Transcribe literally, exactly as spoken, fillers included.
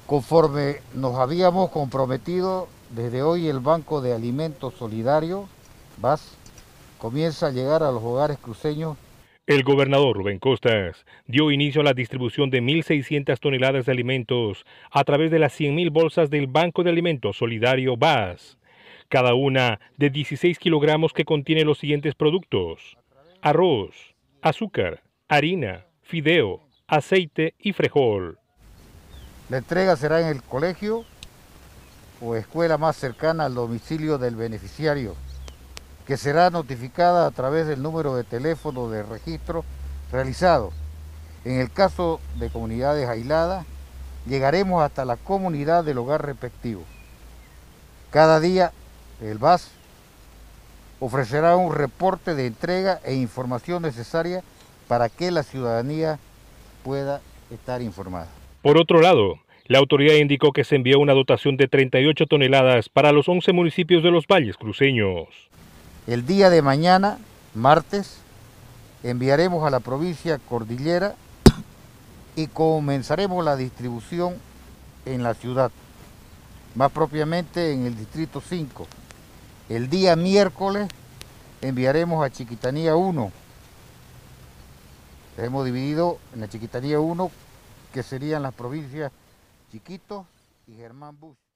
Conforme nos habíamos comprometido, desde hoy el Banco de Alimentos Solidario, B A S, comienza a llegar a los hogares cruceños. El gobernador Rubén Costas dio inicio a la distribución de mil seiscientas toneladas de alimentos a través de las cien mil bolsas del Banco de Alimentos Solidario B A S, cada una de dieciséis kilogramos que contiene los siguientes productos: arroz, azúcar, harina, fideo, aceite y frijol. La entrega será en el colegio o escuela más cercana al domicilio del beneficiario, que será notificada a través del número de teléfono de registro realizado. En el caso de comunidades aisladas, llegaremos hasta la comunidad del hogar respectivo. Cada día, el B A S ofrecerá un reporte de entrega e información necesaria para que la ciudadanía pueda estar informada. Por otro lado, la autoridad indicó que se envió una dotación de treinta y ocho toneladas para los once municipios de los valles cruceños. El día de mañana, martes, enviaremos a la provincia Cordillera y comenzaremos la distribución en la ciudad, más propiamente en el distrito cinco. El día miércoles enviaremos a Chiquitanía uno. Hemos dividido en la Chiquitanía uno, que serían las provincias Chiquitos y Germán Bush.